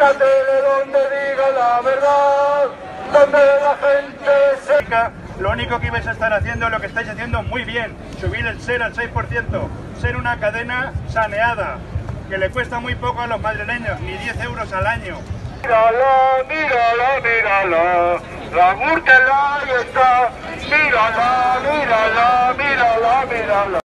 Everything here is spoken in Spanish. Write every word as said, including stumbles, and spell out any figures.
una tele donde diga la verdad, donde la gente se... Lo único que ibais a estar haciendo, lo que estáis haciendo muy bien, subir el SER al seis por ciento, ser una cadena saneada, que le cuesta muy poco a los madrileños, ni diez euros al año. Mírala, mírala, mírala, la Gürtel ahí está, mírala, mírala, mírala, mírala.